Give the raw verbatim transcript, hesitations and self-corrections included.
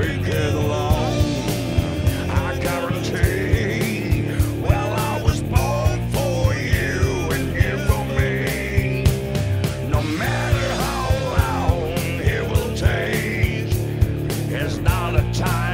we get along. I guarantee, well, I was born for you and you for me. No matter how long it will take, it's not a time